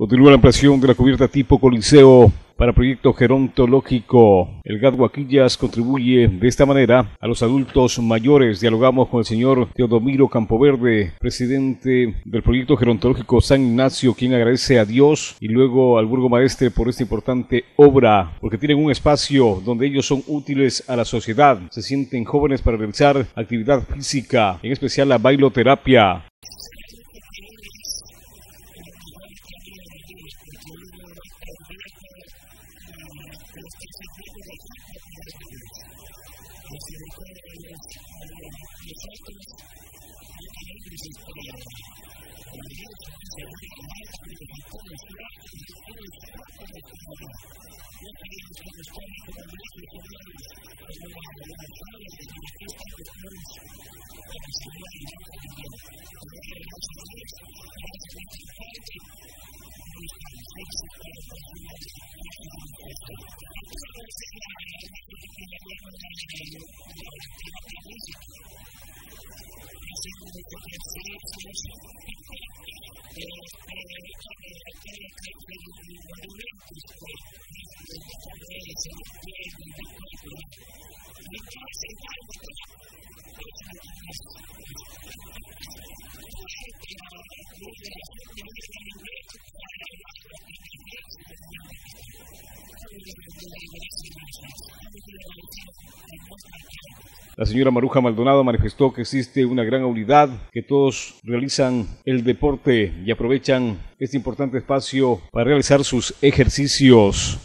Continúa la ampliación de la cubierta tipo Coliseo para proyecto gerontológico. El GAD Guaquillas contribuye de esta manera a los adultos mayores. Dialogamos con el señor Teodomiro Campoverde, presidente del proyecto gerontológico San Ignacio, quien agradece a Dios y luego al burgomaestre por esta importante obra, porque tienen un espacio donde ellos son útiles a la sociedad. Se sienten jóvenes para realizar actividad física, en especial la bailoterapia. La señora Maruja Maldonado manifestó que existe una gran unidad, que todos realizan el deporte y aprovechan este importante espacio para realizar sus ejercicios.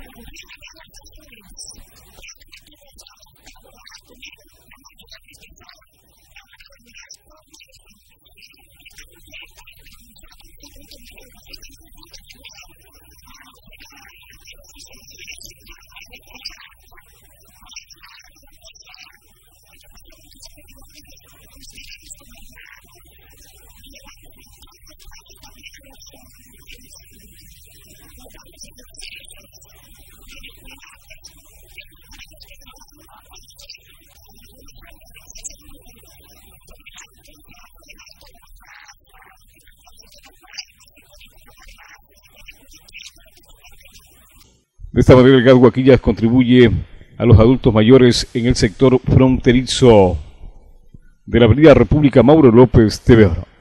De esta manera el GAD Guaquillas contribuye a los adultos mayores en el sector fronterizo de la Avenida República Mauro López TV.